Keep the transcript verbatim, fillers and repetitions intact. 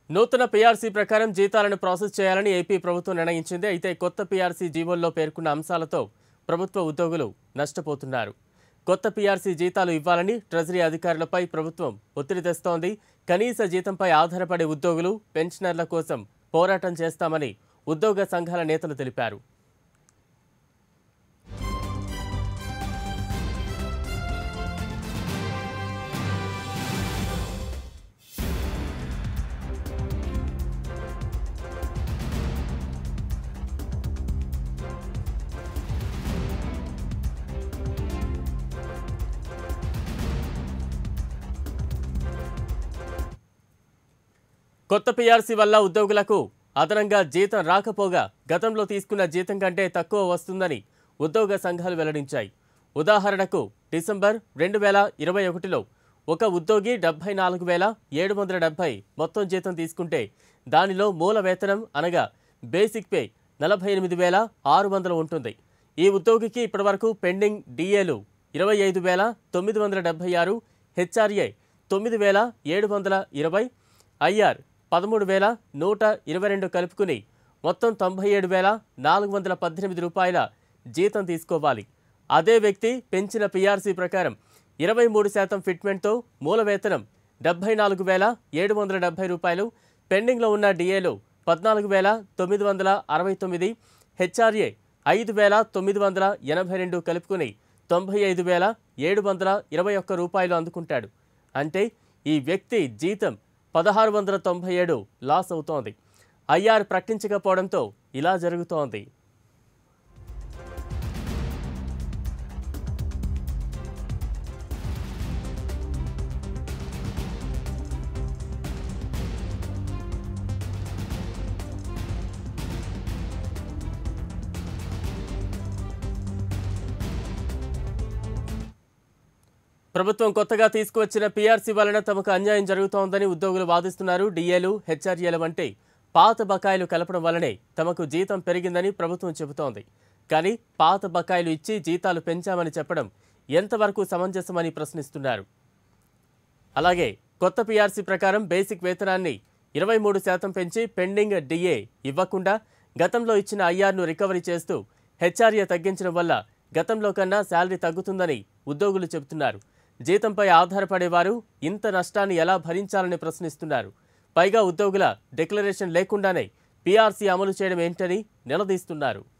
నూతన పీఆర్సీ ప్రకారం జీతాలను ప్రాసెస్ చేయాలని ఏపీ ప్రభుత్వం నిర్ణయించింది. అయితే కొత్త పీఆర్సీ జీవోల్లో పేర్కొన్న అంశాలతో ప్రభుత్వ ఉద్యోగులు నష్టపోతున్నారు. కొత్త పీఆర్సీ జీతాలు ఇవ్వాలని ట్రెజరీ అధికారులపై ప్రభుత్వం ఒత్తిడి తెస్తోంది. కనీస జీతంపై ఆధారపడే ఉద్యోగులు, పెన్షనర్ల కోసం పోరాటం చేస్తామని ఉద్యోగ సంఘాల నేతలు తెలిపారు. కొత్త పీఆర్సీ వల్ల ఉద్యోగులకు అదనంగా జీతం రాకపోగా గతంలో తీసుకున్న జీతం కంటే తక్కువ వస్తుందని ఉద్యోగ సంఘాలు వెల్లడించాయి. ఉదాహరణకు డిసెంబర్ రెండు వేల ఇరవై ఒకటిలో ఒక ఉద్యోగి డెబ్బై నాలుగు వేల ఏడు వందల డెబ్బై మొత్తం జీతం తీసుకుంటే దానిలో మూల వేతనం అనగా బేసిక్ పే నలభై ఎనిమిది వేల ఆరు వందలు ఉంటుంది. ఈ ఉద్యోగికి ఇప్పటివరకు పెండింగ్ డిఏలు ఇరవై ఐదు వేల తొమ్మిది వందల డెబ్బై ఆరు, హెచ్ఆర్ఏ తొమ్మిది వేల ఏడు వందల ఇరవై, ఐఆర్ పదమూడు వేల నూట ఇరవై రెండు కలుపుకుని మొత్తం తొంభై ఏడు వేల నాలుగు వందల పద్దెనిమిది రూపాయల జీతం తీసుకోవాలి. అదే వ్యక్తి పెంచిన పీఆర్సీ ప్రకారం ఇరవై మూడు శాతం ఫిట్మెంట్తో మూల వేతనం డెబ్బై నాలుగు వేల ఏడు వందల డెబ్బై రూపాయలు, పెండింగ్లో ఉన్న డిఏలు పద్నాలుగు వేల తొమ్మిది వందల అరవై తొమ్మిది, హెచ్ఆర్ఏ ఐదు వేల తొమ్మిది వందల ఎనభై రెండు కలుపుకుని తొంభై ఐదు వేల ఏడు వందల ఇరవై ఒక్క రూపాయలు అందుకుంటాడు. అంటే ఈ వ్యక్తి జీతం పదహారు వందల తొంభై ఏడు లాస్ అవుతోంది. ఐఆర్ ప్రకటించకపోవడంతో ఇలా జరుగుతోంది. ప్రభుత్వం కొత్తగా తీసుకువచ్చిన పీఆర్సీ వలన తమకు అన్యాయం జరుగుతోందని ఉద్యోగులు వాదిస్తున్నారు. డిఏలు, హెచ్ఆర్ఏల వంటి పాత బకాయిలు కలపడం వల్లనే తమకు జీతం పెరిగిందని ప్రభుత్వం చెబుతోంది. కానీ పాత బకాయిలు ఇచ్చి జీతాలు పెంచామని చెప్పడం ఎంతవరకు సమంజసమని ప్రశ్నిస్తున్నారు. అలాగే కొత్త పీఆర్సీ ప్రకారం బేసిక్ వేతనాన్ని ఇరవై మూడు శాతం పెంచి పెండింగ్ డిఏ ఇవ్వకుండా గతంలో ఇచ్చిన ఐఆర్ను రికవరీ చేస్తూ హెచ్ఆర్ఏ తగ్గించడం వల్ల గతంలో కన్నా శాలరీ తగ్గుతుందని ఉద్యోగులు చెబుతున్నారు. జీతంపై ఆధారపడేవారు ఇంత నష్టాన్ని ఎలా భరించాలని ప్రశ్నిస్తున్నారు. పైగా ఉద్యోగుల డిక్లరేషన్ లేకుండానే పీఆర్సీ అమలు చేయడం ఏంటని నిలదీస్తున్నారు.